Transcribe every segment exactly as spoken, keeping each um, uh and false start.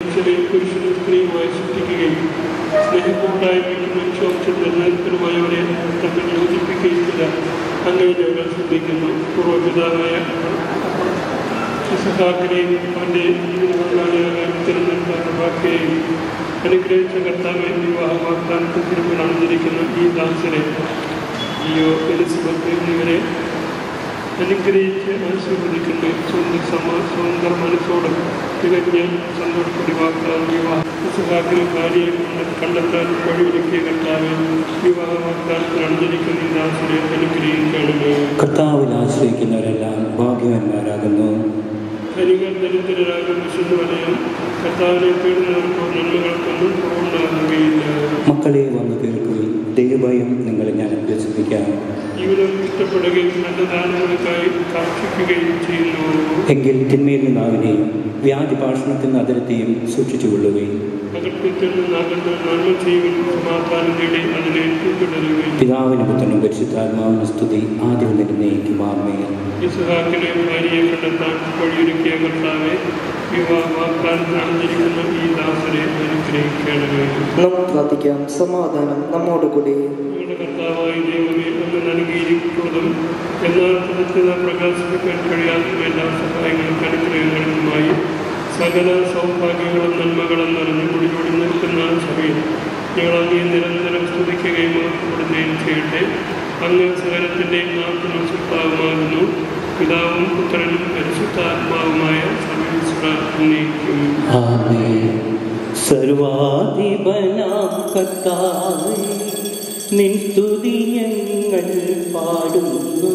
മനുഷ്യരെ പുരുഷനും സ്ത്രീയുമായി സൃഷ്ടിക്കുകയും സ്നേഹക്കൂട്ടായ്മയ്ക്കും മനുഷ്യവംശം നിലനിൽപ്പനുമായവരെ തമ്മിൽ യോജിപ്പിക്കുകയും ചെയ്ത അങ്ങനെ ഞങ്ങൾ ശ്രദ്ധിക്കുന്നു. പൂർവ്വപിതാവായ ഇസ്ഹാക്കിനെയും അവൻ്റെ ജീവിത പങ്കാളിയാകാൻ തിരഞ്ഞെടുത്ത റബേക്കയെയും അനുഗ്രഹിച്ച കർത്താവെ, വിവാഹ വാഗ്ദാനത്തിൽ തിരുമുൻ അണിഞ്ഞിരിക്കുന്ന ഈ ദാസനെ, ജിയോ, എലിസബത്ത് എന്നിവരെ അനുഗ്രഹിച്ച് ആശീർവദിക്കുന്ന സ്വന്തം സമ സ്വന്തം മനസ്സോട് തികഞ്ഞ സന്തോഷത്തോടെ വാഗ്ദാനം വിവാഹ ഇസ്ഹാക്കിന് ഭാര്യയെ കണ്ടെത്താൻ വഴിയൊരുക്കിയ കർത്താവെ, വിവാഹ വാഗ്ദാനത്തിൽ അണിഞ്ഞിരിക്കുന്ന ഈ ദാസനെ അനുഗ്രഹിക്കണമേ. കർത്താവിൽ ആശ്രയിക്കുന്നവരെല്ലാം ഭാഗ്യവാന്മാരാകുന്നു. ധനികർ ദരിദ്രരാകും വിശുദ്ധ വലയം. കർത്താവിനെ തേടുന്നവർക്കോ നന്മകൾക്കൊന്നും കുറവുണ്ടാകുകയില്ല. മക്കളെ വന്നു കേൾക്കുകയും ദൈവഭയം നിങ്ങളെ ഞാൻ അഭ്യസിപ്പിക്കാം. ജീവിതം ഇഷ്ടപ്പെടുകയും നല്ല ദാനങ്ങൾക്കായി കാക്ഷിക്കുകയും ചെയ്യുന്നു. എങ്കിൽ തിന്മയിൽ നിന്നാവിനെയും വ്യാധി ഭാഷണത്തിൽ നിന്ന് അതിരത്തെയും സൂക്ഷിച്ചുകൊള്ളുകയും അകൃത്യത്തിൽ നിന്ന് അകന്ന് നന്മ ചെയ്യുകയും സമാധാനം നേടി അതിനെ പിന്തുടരുകയും. പിതാവിന് പുത്രനും പരിശുദ്ധാത്മാവിന് സ്തുതി ആദ്യം നിർണ്ണയിക്കും. ആമേൻ. ഇസ്ഹാക്കിനെ ഭാര്യയെ കണ്ടെത്താൻ വഴിയൊരുക്കിയ കർത്താവെ, വിവാഹ വാഗ്ദാനത്തിൽ അണിഞ്ഞിരിക്കുന്ന ഈ ദാസനെ അനുഗ്രഹിക്കണമേ. നമുക്ക് പ്രാർത്ഥിക്കാം. സമാധാനം നമ്മോടുകൂടി. ഞങ്ങളുടെ കർത്താവായ ദൈവമേ, അങ്ങ് നൽകിയിരിക്കുന്നതും എന്നാൽ കൃത്യത പ്രകാശിപ്പിക്കാൻ കഴിയാത്ത എല്ലാ സഹായങ്ങളും അനുഗ്രഹങ്ങളുമായി സകല സൗഭാഗ്യങ്ങളും നന്മകളും നിറഞ്ഞു കുടിയോടി നിൽക്കുന്ന സഭയിൽ ഞങ്ങൾ അങ്ങേ നിരന്തരം സ്തുതിക്കുകയും ഓർക്കപ്പെടുകയും ചെയ്യട്ടെ. അങ്ങ് സകലത്തിൻ്റെയും നാമത്തിനും സുത്താവുമാകുന്നു. പിതാവും പുത്രനും പരിശുദ്ധാത്മാവുമായ സർവ്വീശ്വരനേക്കും ആമേൻ. സർവാധിപനാം കർത്താവേ, നിൻ സ്തുതി ഞങ്ങൾ പാടുന്നു.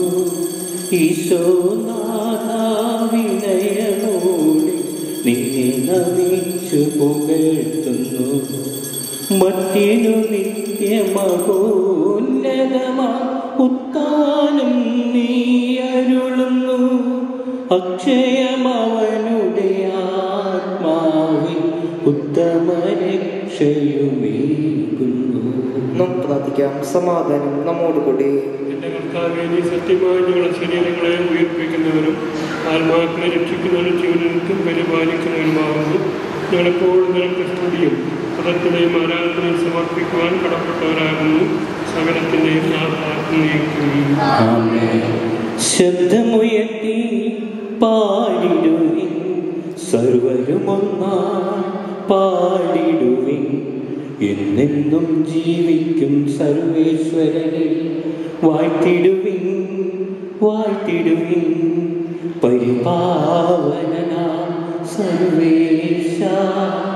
ഈശോനാഥാ, വിനയമോടെ നിന്നെ നമിച്ചു പുകഴ്ത്തുന്നു. മത്തിനു നിത്യമഹോന്നതമാ ഉത്താനം നീ അരുളുന്നു. അക്ഷയമവനുടെ ആത്മാവിൽ ഉത്തമ രക്ഷയുമേകുന്നു. നമുക്ക് പ്രാർത്ഥിക്കാം. സമാധാനം നമ്മോടുകൂടി. എൻ്റെ കർത്താവേ, നീ സത്യമായി ഞങ്ങളുടെ ശരീരങ്ങളെ ഉയർപ്പിക്കുന്നവരും ആത്മാക്കളെ രക്ഷിക്കുന്നവരും ജീവനിൽക്കും പരിപാലിക്കുന്നവരുമാകുന്നു. ഞങ്ങളെപ്പോഴും നിനക്ക് സ്തുതിയും പദത്തിനെയും ആരാധനയും സമർപ്പിക്കുവാൻ കടപ്പെട്ടവരാകുന്നു. സകലത്തിൻ്റെയും നാഥാർക്കും. ശബ്ദമുയർത്തി പാടിടുവിൻ, സർവരുമൊന്നായി പാടിടുവിൻ. എന്നെന്നും ജീവിക്കും സർവേശ്വരനെ വാഴ്ത്തിടുവിൻ, വാഴ്ത്തിടുവിൻ. പരിപാവനനാം സർവേശ